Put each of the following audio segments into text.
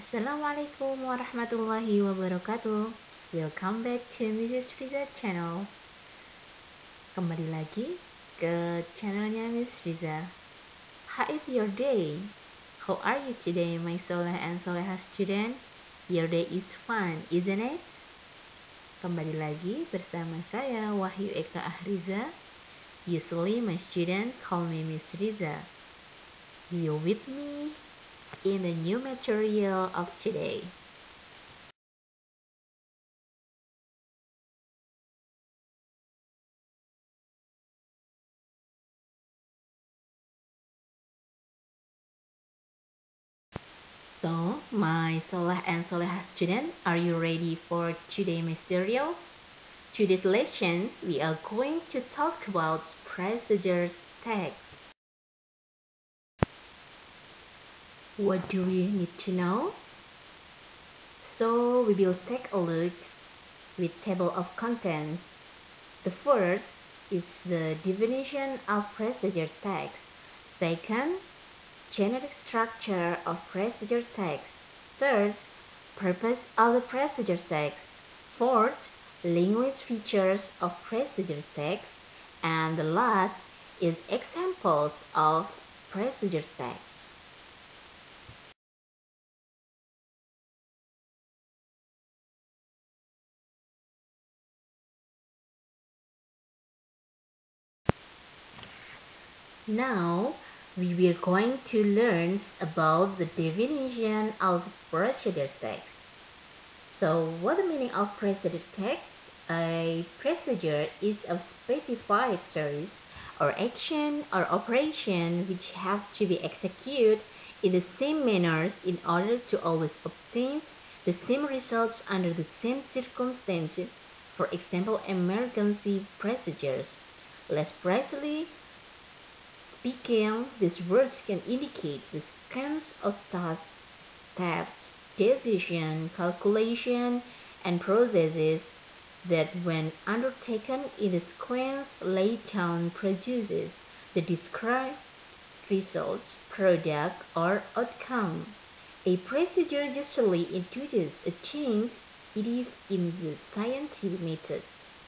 Assalamualaikum warahmatullahi wabarakatuh. Welcome back to Mrs. Riza channel. Kembali lagi ke channelnya Miss Riza. How is your day? How are you today, my soleh and soleha student? Your day is fun, isn't it? Kembali lagi bersama saya Wahyu Eka Ahriza. Usually my student call me Miss Riza. You with me in the new material of today. So, my Soleh and Soleha student, are you ready for today's materials? Today's lesson, we are going to talk about procedures text. What do we need to know? So, we will take a look with table of contents. The first is the definition of procedure text. Second, generic structure of procedure text. Third, purpose of the procedure text. Fourth, language features of procedure text. And the last is examples of procedure text. Now, we are going to learn about the definition of procedure text. So, what the meaning of procedure text? A procedure is a specified service or action or operation which has to be executed in the same manners in order to always obtain the same results under the same circumstances. For example, emergency procedures. Less precisely speaking, these words can indicate the sequence of tasks, steps, decision, calculation, and processes that when undertaken in a sequence laid down produces the described results, product, or outcome. A procedure usually introduces a change. It is in the scientific method.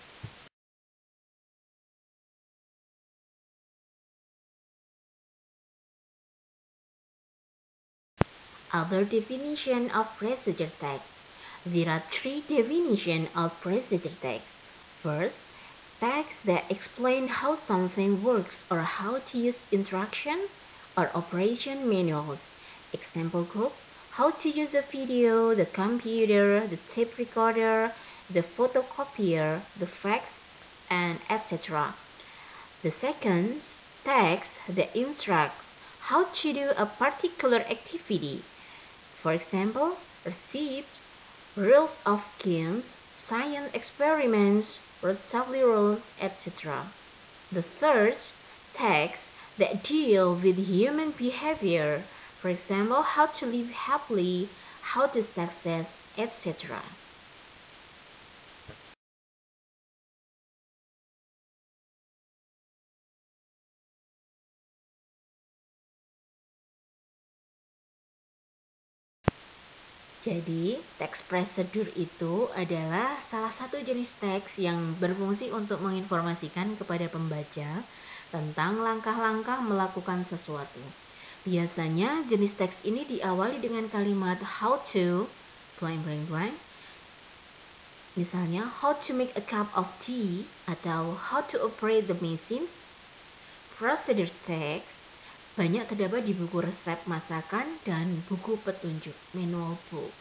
Other definition of procedure text. There are three definitions of procedure text. First, text that explain how something works or how to use instruction or operation manuals. Example groups: how to use the video, the computer, the tape recorder, the photocopier, the fax, and etc. The second, text that instructs how to do a particular activity. For example, receipts, rules of games, science experiments, assembly rules, etc. The third, texts that deal with human behavior. For example, how to live happily, how to success, etc. Jadi, teks prosedur itu adalah salah satu jenis teks yang berfungsi untuk menginformasikan kepada pembaca tentang langkah-langkah melakukan sesuatu. Biasanya jenis teks ini diawali dengan kalimat how to blank blank blank. Misalnya, how to make a cup of tea atau how to operate the machine. Procedure text banyak terdapat di buku resep masakan dan buku petunjuk manual book.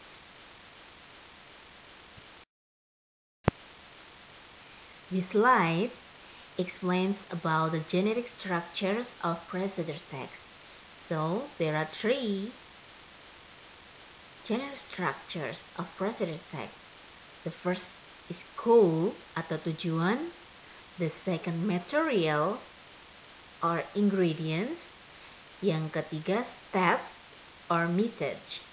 This slide explains about the generic structures of procedure text. So, there are three generic structures of procedure text. The first is goal atau tujuan. The second, material or ingredients. Yang ketiga, steps or methods.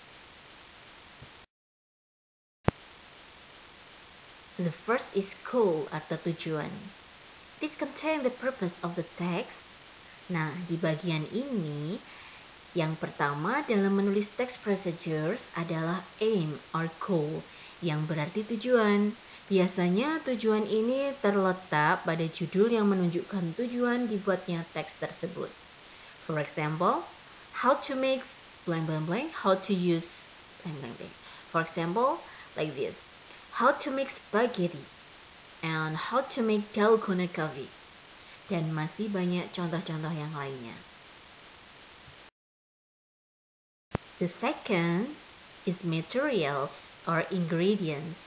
The first is goal atau tujuan. It contains the purpose of the text. Nah, di bagian ini Yang pertama dalam menulis text procedures adalah aim or goal, yang berarti tujuan. Biasanya tujuan ini terletak pada judul yang menunjukkan tujuan dibuatnya teks tersebut. For example, how to make blank blank blank, how to use blank blank blank. For example, like this, how to make spaghetti and how to make dalgona coffee. Dan masih banyak contoh-contoh yang lainnya. The second is materials or ingredients.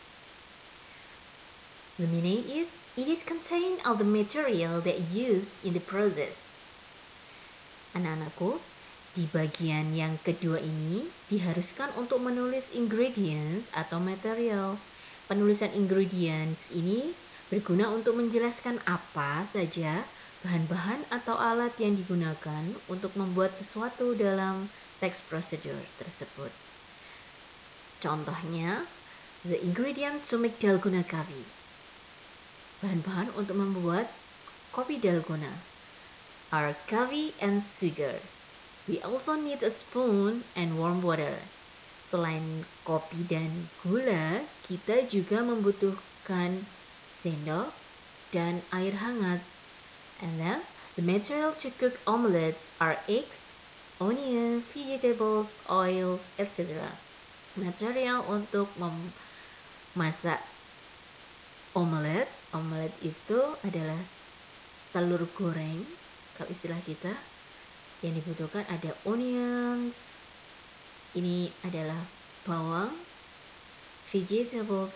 The meaning is, it is contained of the material that used in the process. Anak-anakku, di bagian yang kedua ini diharuskan untuk menulis ingredients atau material. Penulisan ingredients ini berguna untuk menjelaskan apa saja bahan-bahan atau alat yang digunakan untuk membuat sesuatu dalam text procedure tersebut. Contohnya, the ingredient to make dalgona coffee. Bahan-bahan untuk membuat kopi dalgona are coffee and sugar. We also need a spoon and warm water. Selain kopi dan gula, kita juga membutuhkan sendok dan air hangat. And then, the material to cook omelette are eggs, onion, vegetables, oil, etc. Material untuk memasak omelette. Omelette itu adalah telur goreng, kalau istilah kita. Yang dibutuhkan ada onion, ini adalah bawang, vegetables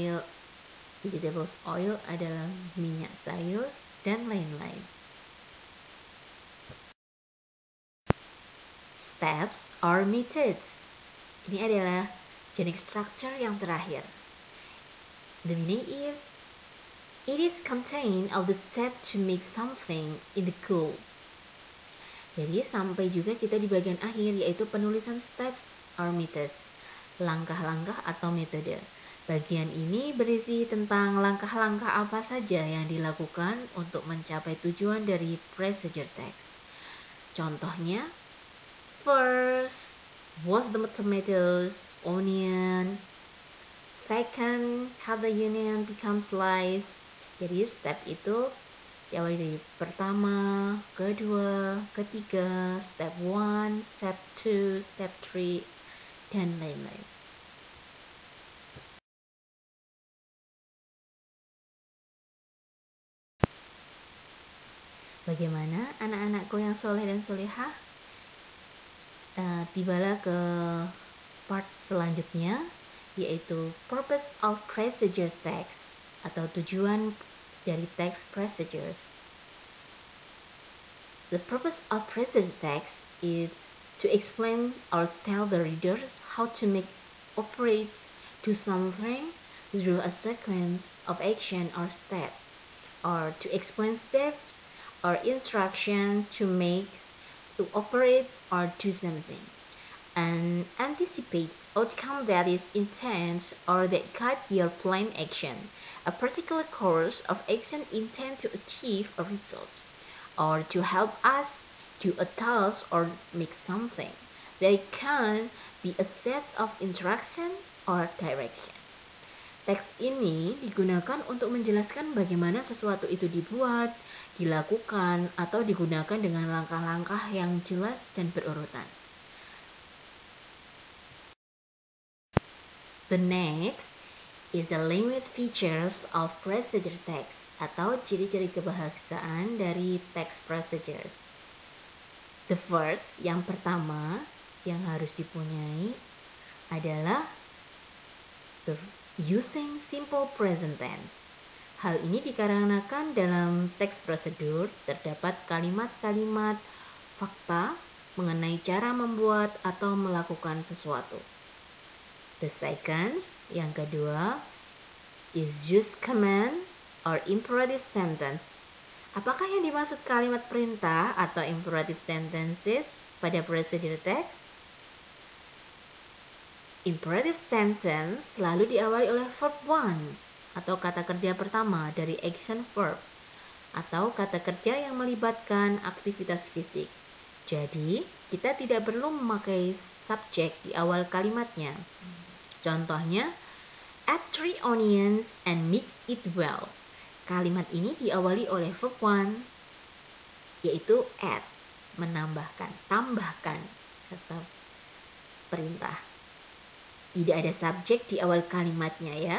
oil adalah minyak sayur, dan lain-lain. Steps or methods. Ini adalah jenis structure yang terakhir. The meaning is, it is contained of the step to make something in the goal. Jadi sampai juga kita di bagian akhir, yaitu penulisan steps or methods, langkah-langkah atau metode. Bagian ini berisi tentang langkah-langkah apa saja yang dilakukan untuk mencapai tujuan dari procedure text. Contohnya, first, wash the tomatoes, onion. Second, cut the onion become slice. Jadi step itu diawali dari pertama, kedua, ketiga, step 1, step 2, step 3, dan lain-lain. Bagaimana anak-anakku yang soleh dan solehah? Tibalah ke part selanjutnya, yaitu purpose of procedure text atau tujuan dari text procedures. The purpose of procedure text is to explain or tell the readers how to make operate to something through a sequence of action or steps, or to explain steps or instructions to make, to operate, or do something, and anticipates outcome that is intent or that guide your planned action. A particular course of action intended to achieve a result, or to help us do a task or make something. They can be a set of instruction or direction. Teks ini digunakan untuk menjelaskan bagaimana sesuatu itu dibuat, dilakukan, atau digunakan dengan langkah-langkah yang jelas dan berurutan. The next is the language features of procedure text atau ciri-ciri kebahasaan dari text procedures. The first, yang pertama yang harus dipunyai adalah the using simple present tense. Hal ini dikarenakan dalam text procedure terdapat kalimat-kalimat fakta mengenai cara membuat atau melakukan sesuatu. The second, yang kedua, is use command or imperative sentence. Apakah yang dimaksud kalimat perintah atau imperative sentences pada procedure text? Imperative sentence selalu diawali oleh verb one atau kata kerja pertama dari action verb atau kata kerja yang melibatkan aktivitas fisik. Jadi, kita tidak perlu memakai subjek di awal kalimatnya. Contohnya, add 3 onions and mix it well. Kalimat ini diawali oleh verb 1, yaitu add, menambahkan, tambahkan, kata perintah. Tidak ada subjek di awal kalimatnya ya.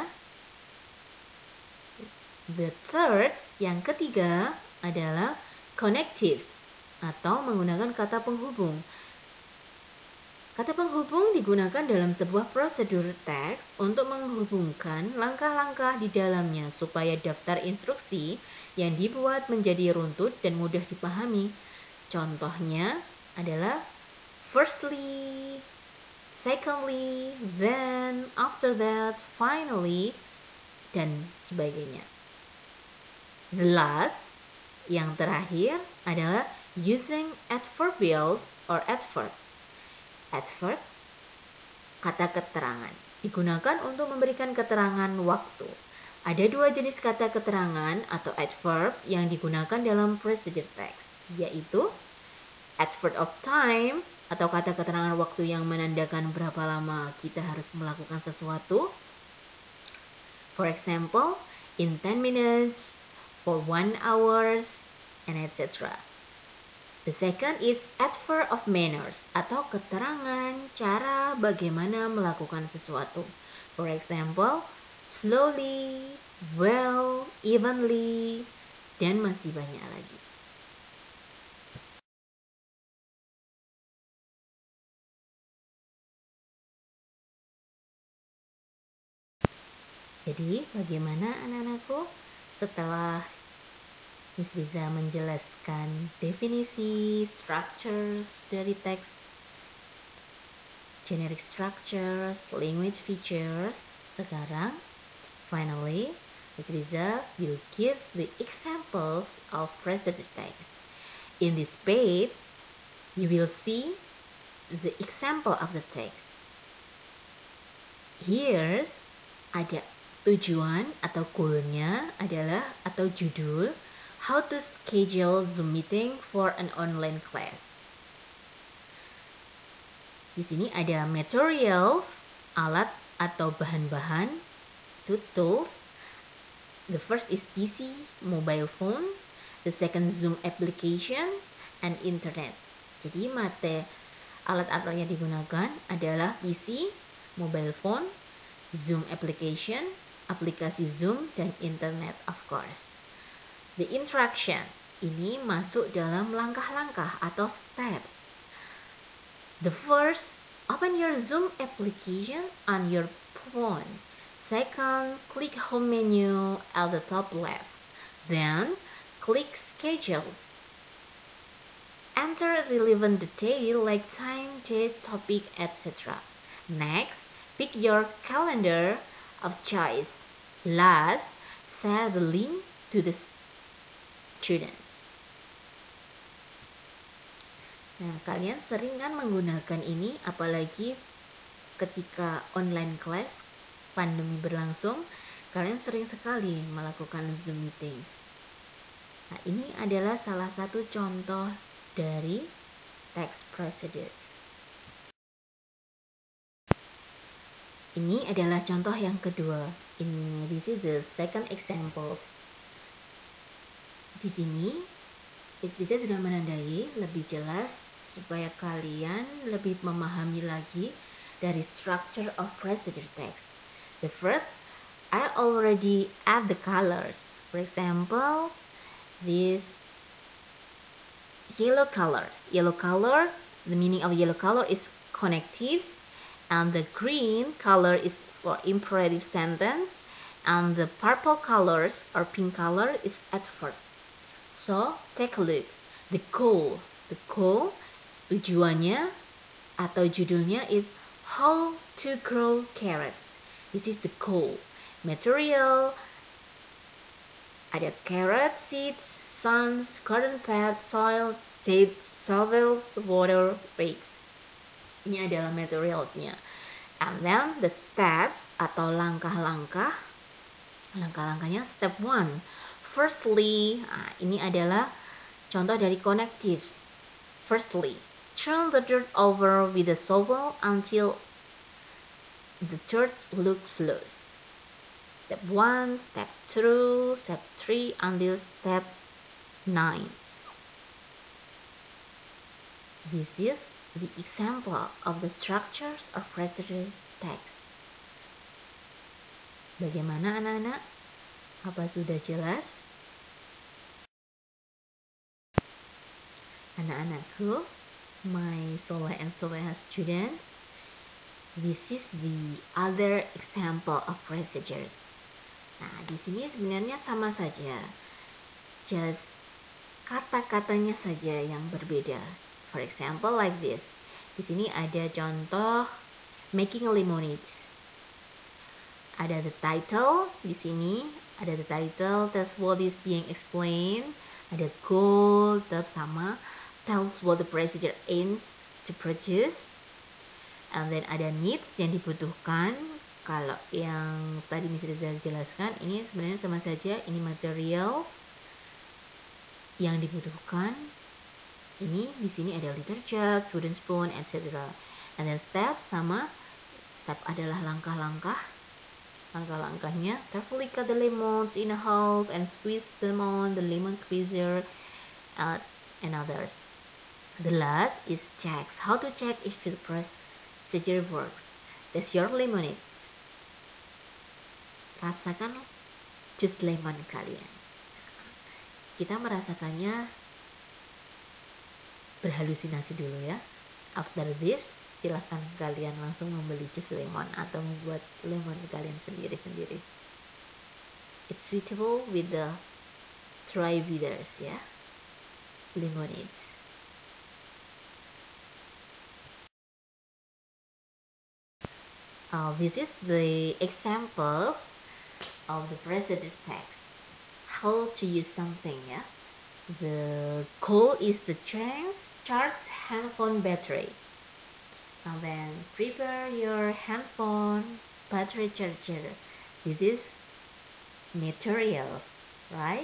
The third, yang ketiga adalah connective atau menggunakan kata penghubung. Kata penghubung digunakan dalam sebuah prosedur teks untuk menghubungkan langkah-langkah di dalamnya supaya daftar instruksi yang dibuat menjadi runtut dan mudah dipahami. Contohnya adalah firstly, secondly, then, after that, finally, dan sebagainya. The last, yang terakhir adalah using adverbials or adverb. Adverb, kata keterangan, digunakan untuk memberikan keterangan waktu. Ada 2 jenis kata keterangan atau adverb yang digunakan dalam procedure text, yaitu adverb of time atau kata keterangan waktu yang menandakan berapa lama kita harus melakukan sesuatu. For example, in 10 minutes, for 1 hour, and etc. The second is adverb of manners atau keterangan cara bagaimana melakukan sesuatu. For example, slowly, well, evenly, dan masih banyak lagi. Jadi, bagaimana anak-anakku setelah Miss Liza menjelaskan definisi, structures dari teks, generic structures, language features, sekarang, finally, Miss Liza will give the examples of present text. In this page, you will see the example of the text. Here, ada tujuan atau goalnya adalah atau judul How to schedule Zoom meeting for an online class. Di sini ada materials, alat atau bahan-bahan, tools. The first is PC, mobile phone. The second Zoom application and internet. Jadi alat-alat yang digunakan adalah PC, mobile phone, Zoom application, aplikasi Zoom, dan internet of course. The interaction ini masuk dalam langkah-langkah atau steps. The first, open your Zoom application on your phone. Second, click home menu at the top left. Then, click schedule. Enter relevant detail like time, date, topic, etc. Next, pick your calendar of choice. Last, share the link to the students. Nah, kalian sering kan menggunakan ini, apalagi ketika online class, pandemi berlangsung, kalian sering sekali melakukan Zoom meeting. Nah, ini adalah salah satu contoh dari text procedure. Ini adalah contoh yang kedua. This is the second example. Di sini, kita sudah menandai lebih jelas supaya kalian lebih memahami lagi dari structure of procedure text. The first, I already add the colors. For example, this yellow color. Yellow color, the meaning of yellow color is connective. And the green color is for imperative sentence, and the purple colors or pink color is adverb. So take a look. The goal tujuannya atau judulnya is how to grow carrots. This is the goal. Material ada carrot seeds, sun, garden pad, soil, seeds, shovels, water, rakes. Ini adalah materialnya. And then the steps atau langkah-langkahnya step 1. Firstly, ini adalah contoh dari connective. Firstly, turn the dirt over with a shovel until the dirt looks loose. Step 1, step 2, step 3 until step 9. This is the example of the structures of precedence text. Bagaimana anak-anak? Apa sudah jelas? Anak-anakku, my Soleh and Soleha students, this is the other example of procedures. Nah, di sini sebenarnya sama saja, just kata-katanya saja yang berbeda. For example, like this. Di sini ada contoh making a lemonade. Ada the title di sini, ada the title, that's what is being explained. Ada goal, sama, tells what the procedure aims to produce. And then ada needs yang dibutuhkan. Kalau yang tadi Miss Rizal jelaskan, ini sebenarnya sama saja, ini material yang dibutuhkan. Ini di sini ada liter jug, wooden spoon, etc. And then step sama, step adalah langkah-langkah. Langkah-langkahnya, carefully cut the lemons in half and squeeze them on the lemon squeezer and others. The last is checks. How to check if the procedure works. That's your lemonade. Rasakan jus lemon kalian. Kita merasakannya berhalusinasi dulu ya. After this, silahkan kalian langsung membeli jus lemon atau membuat lemon kalian sendiri-sendiri. It's suitable with the dry bitters ya, lemonade. This is the example of the precedent text. How to use something ya. The goal is to charge handphone battery. And then prepare your handphone battery charger. This is material, right?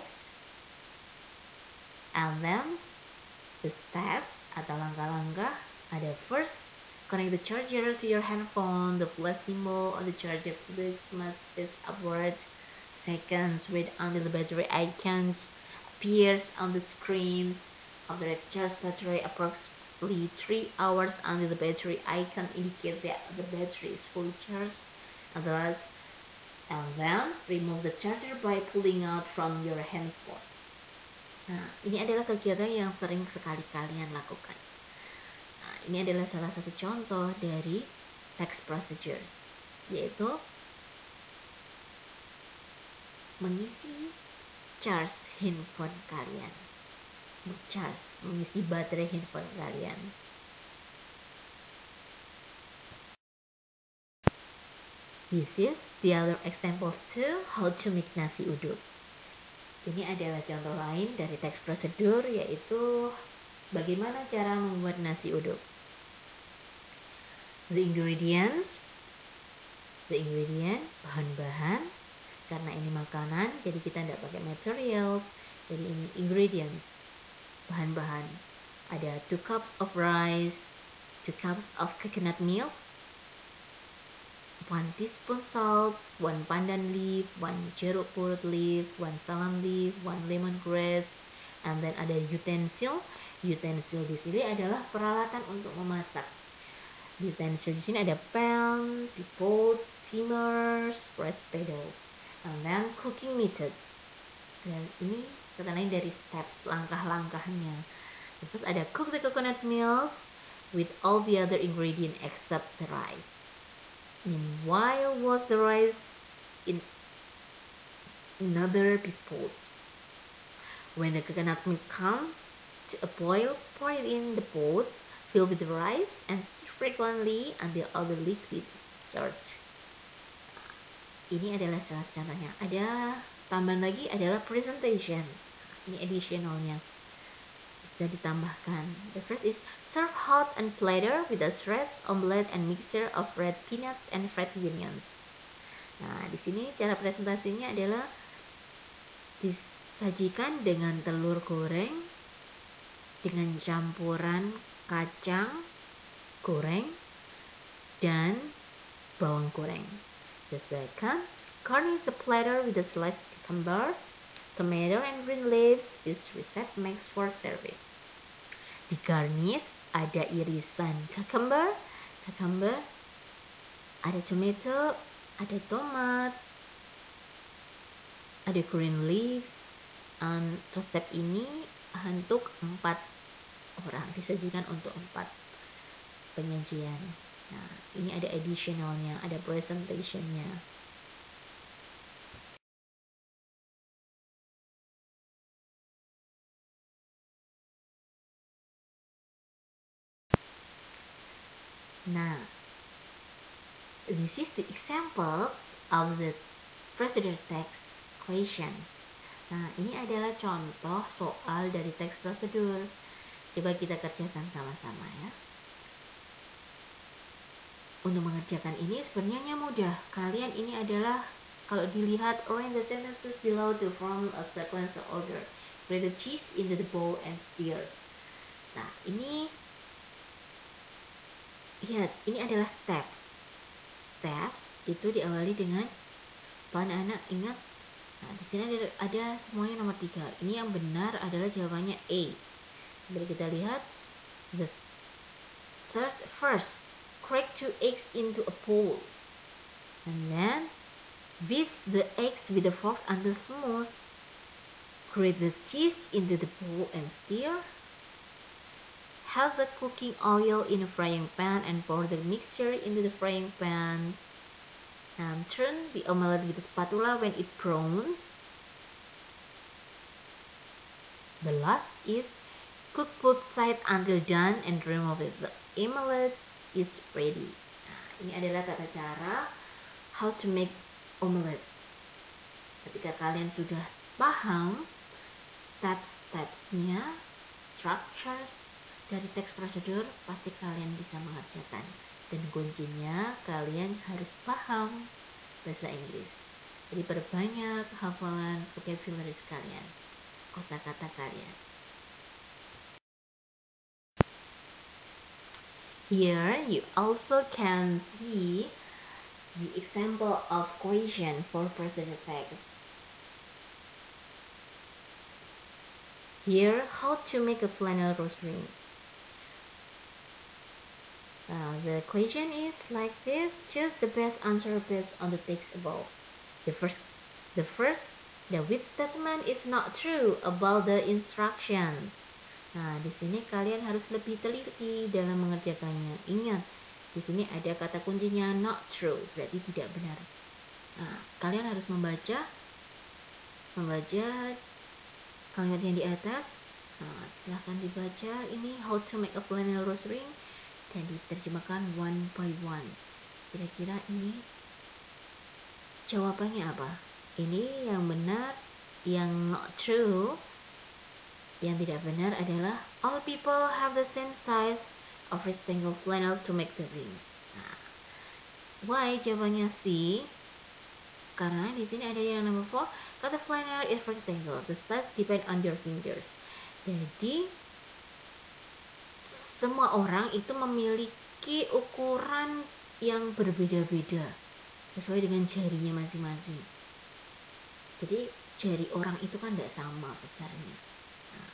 And then the steps atau langkah-langkah ada first, connect the charger to your handphone. The plus symbol on the charger must face upward. Second, wait until the battery icon appears on the screen. After a charged battery, approximately 3 hours until the battery icon indicates that the battery is fully charged. And then remove the charger by pulling out from your handphone. Nah, ini adalah kegiatan yang sering sekali kalian lakukan. Nah, ini adalah salah satu contoh dari text procedure, yaitu mengisi charge handphone kalian, mengisi baterai handphone kalian. This is the other example too, how to make nasi uduk. Ini adalah contoh lain dari teks prosedur, yaitu bagaimana cara membuat nasi uduk. The ingredient, bahan-bahan. Karena ini makanan, jadi kita tidak pakai material. Jadi ini ingredient, bahan-bahan. Ada 2 cups of rice, 2 cups of coconut milk, 1 teaspoon salt, 1 pandan leaf, 1 jeruk purut leaf, 1 salam leaf, 1 lemongrass, and then ada utensil. Utensil di sini adalah peralatan untuk memasak. Utensil di sini ada pan, teapot, steamers, rice paddle, and then cooking methods. Dan ini kata lain dari steps, langkah-langkahnya. Terus ada cook the coconut milk with all the other ingredient except the rice. Meanwhile, wash the rice in another pot. When the coconut milk comes to a boil, pour it in the pot, fill with the rice, and stir frequently until all the liquid starts. Ini adalah salah contohnya. Ada tambahan lagi adalah presentation. Ini additionalnya bisa ditambahkan. The first is serve hot and platter with a shreds, omelette, and mixture of red peanuts and fried onions. Nah, di sini cara presentasinya adalah disajikan dengan telur goreng dengan campuran kacang goreng dan bawang goreng. The second, garnish the platter with the sliced cucumbers, tomato, and green leaves. This recipe makes for serving. Di garnish ada irisan cucumber, ada tomato, ada tomat, ada green leaf. Resep ini untuk 4 orang, disajikan untuk 4 penyajian. Nah, ini ada additionalnya, ada presentationnya. Nah, this is the example of the procedure text question. Nah, ini adalah contoh soal dari teks prosedur. Coba kita kerjakan sama-sama ya. Untuk mengerjakan ini sebenarnya mudah. Kalian ini adalah, kalau dilihat, arrange the sentences below to form a sequence order. Spread the cheese into the bowl and stir. Nah, ini lihat, ini adalah steps. Steps itu diawali dengan apa, anak-anak ingat? Nah, di sini ada semuanya nomor 3. Ini yang benar adalah jawabannya A. Mari kita lihat. The first, crack 2 eggs into a bowl, and then beat the eggs with a fork until smooth. Grate the cheese into the bowl and stir. Have the cooking oil in a frying pan and pour the mixture into the frying pan. And turn the omelette with a spatula when it browns. The last is cook both sides until done and remove it. The omelette is ready. Nah, ini adalah tata cara how to make omelette. Ketika kalian sudah paham step-stepnya, structure dari teks prosedur, pasti kalian bisa mengerjakan. Dan kuncinya kalian harus paham bahasa Inggris. Jadi perbanyak hafalan vocabulary kalian, kosakata kalian. Here you also can see the example of question for procedure text. Here, how to make a flannel rosary. The question is like this. Choose the best answer based on the text above. The which statement is not true about the instructions. Nah, di sini kalian harus lebih teliti dalam mengerjakannya. Ingat, di sini ada kata kuncinya not true, berarti tidak benar. Nah, kalian harus membaca kalimat yang di atas. Nah, silahkan dibaca ini how to make a flannel rosary dan diterjemahkan one by one. Kira-kira ini jawabannya apa? Ini yang benar, yang not true. Yang tidak benar adalah all people have the same size of rectangle flannel to make the ring. Nah, why jawabannya C? Karena di sini ada yang number 4, cut the flannel is rectangle. The size depend on your fingers. Jadi semua orang itu memiliki ukuran yang berbeda-beda sesuai dengan jarinya masing-masing. Jadi jari orang itu kan tidak sama besarnya. Nah,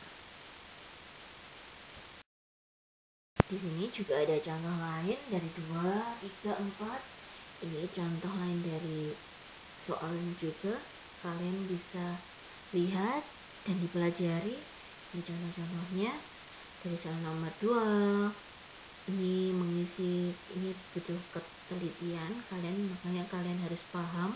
di sini juga ada contoh lain dari 2, 3, 4. Ini contoh lain dari soalnya juga. Kalian bisa lihat dan dipelajari. Ini contoh-contohnya. Dari soal nomor 2, ini mengisi, ini butuh ketelitian kalian, makanya kalian harus paham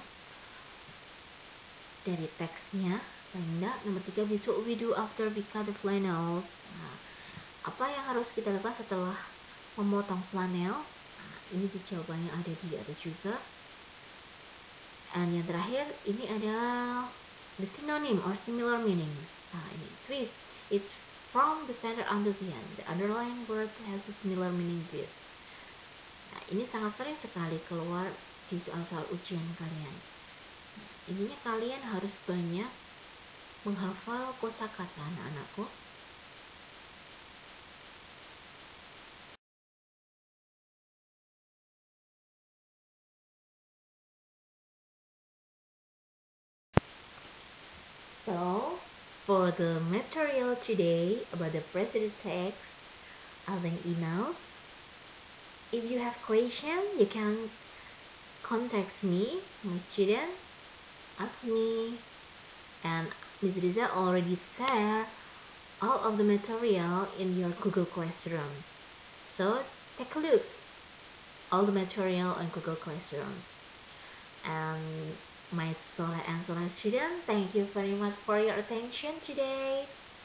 dari teksnya. Paling enggak, nomor 3, we do after we cut the flannel. Nah, apa yang harus kita lakukan setelah memotong flanel? Nah, ini jawabannya ada di atas juga. Dan yang terakhir, ini adalah the synonym or similar meaning. Nah, ini twist, it's from the center until the end. The underlying word has a similar meaning with. Nah, ini sangat sering sekali keluar di soal-soal ujian kalian. Nah, ininya kalian harus banyak menghafal kosakata, anak-anakku. for the material today about the president text, as an email. If you have questions, you can contact me, my student, ask me, and Ms. Riza already shared all of the material in your Google Classroom. So take a look, all the material on Google Classroom. And my Soleh and Soleh student, thank you very much for your attention today.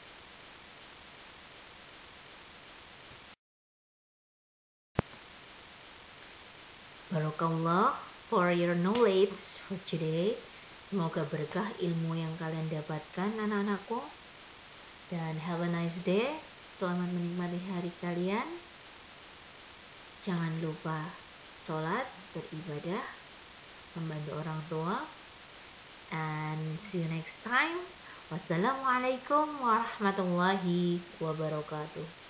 Barakallah for your knowledge for today. Semoga berkah ilmu yang kalian dapatkan anak-anakku. Dan have a nice day. Selamat menikmati hari kalian. Jangan lupa sholat, beribadah, membantu orang tua. And see you next time. Wassalamualaikum warahmatullahi wabarakatuh.